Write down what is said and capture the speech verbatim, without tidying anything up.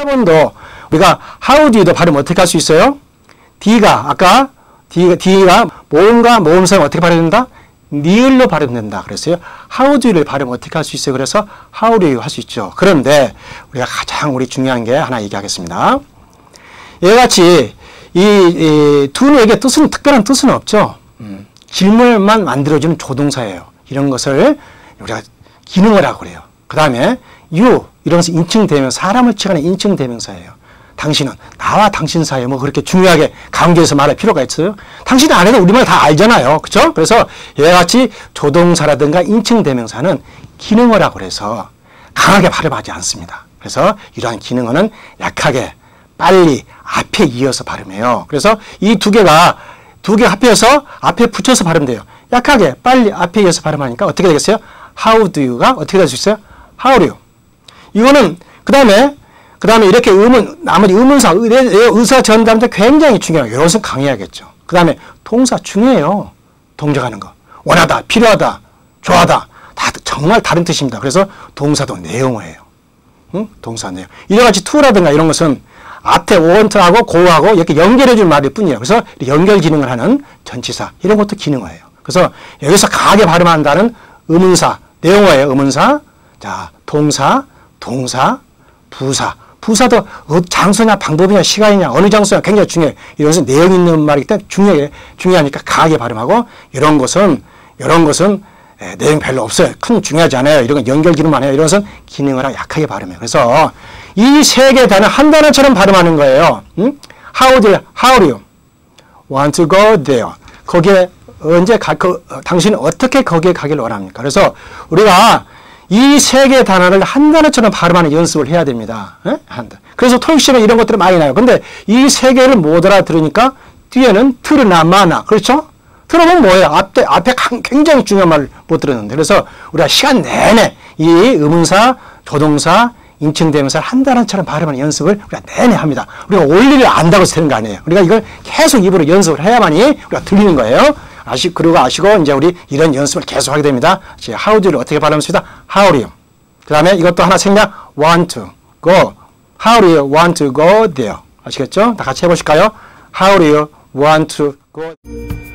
여러분도 우리가 how do you도 발음 어떻게 할 수 있어요? D가 아까 D가, D가 모음과 모음사는 어떻게 발음된다? 니을로 발음된다 그랬어요. how do you를 발음 어떻게 할 수 있어요? 그래서 how do you 할 수 있죠. 그런데 우리가 가장 우리 중요한 게 하나 얘기하겠습니다. 이와 같이 이, 이 do에게 뜻은 특별한 뜻은 없죠. 음, 질문만 만들어주는 조동사예요. 이런 것을 우리가 기능어라고 그래요. 그 다음에 you 이러면서 인칭대명사, 사람을 칭하는 인칭대명사예요. 당신은 나와 당신 사이에 뭐 그렇게 중요하게 강조해서 말할 필요가 있어요? 당신이 안 해도 우리말 다 알잖아요. 그렇죠? 그래서 이와 같이 조동사라든가 인칭대명사는 기능어라고 그래서 강하게 발음하지 않습니다. 그래서 이러한 기능어는 약하게 빨리 앞에 이어서 발음해요. 그래서 이 두 개가 두 개 합해서 앞에 붙여서 발음돼요. 약하게 빨리 앞에 이어서 발음하니까 어떻게 되겠어요? how do you가 어떻게 될 수 있어요? how do you. 이거는 그 다음에 그 다음에 이렇게 의문 나머지 의문사 의사 전담도 굉장히 중요해요. 이것은 강해야겠죠. 그 다음에 동사 중요해요. 동작하는 거 원하다, 필요하다, 좋아하다 다 정말 다른 뜻입니다. 그래서 동사도 내용어예요. 응? 동사 내용. 이래같이 to라든가 이런 것은 앞에 want하고 go하고 이렇게 연결해줄 말일 뿐이에요. 그래서 연결 기능을 하는 전치사 이런 것도 기능어예요. 그래서 여기서 강하게 발음한다는 의문사 내용어예요. 의문사. 자, 동사, 동사, 부사. 부사도 장소냐 방법이냐 시간이냐 어느 장소냐 굉장히 중요해요. 이것은 내용 있는 말이기 때문에 중요해, 중요하니까 강하게 발음하고 이런 것은 이런 것은 에, 내용 별로 없어요. 큰 중요하지 않아요. 이런 건 연결 기능만 해요. 이런 것은 기능어라 약하게 발음해요. 그래서 이 세 개 단어 한 단어처럼 발음하는 거예요. 응? How do you, how do you want to go there? 거기에 언제 가, 그, 어, 당신은 어떻게 거기에 가기를 원합니까? 그래서 우리가 이 세 개 단어를 한 단어처럼 발음하는 연습을 해야 됩니다. 에? 한다. 그래서 토익 시험에 이런 것들이 많이 나요. 근데 이 세 개를 못 알아들으니까 뒤에는 트르나 마나 그렇죠? 들어보면 뭐예요? 앞에, 앞에 굉장히 중요한 말을 못 들었는데 그래서 우리가 시간 내내 이 의문사, 조동사, 인칭대명사를 한 단어처럼 발음하는 연습을 우리가 내내 합니다. 우리가 원리를 안다고 해서 되는 거 아니에요. 우리가 이걸 계속 입으로 연습을 해야만이 우리가 들리는 거예요. 아시, 그리고 아시고, 이제 우리 이런 연습을 계속 하게 됩니다. how do를 어떻게 발음했습니다? how do you. 그 다음에 이것도 하나 생략, want to go. how do you want to go there? 아시겠죠? 다 같이 해보실까요? how do you want to go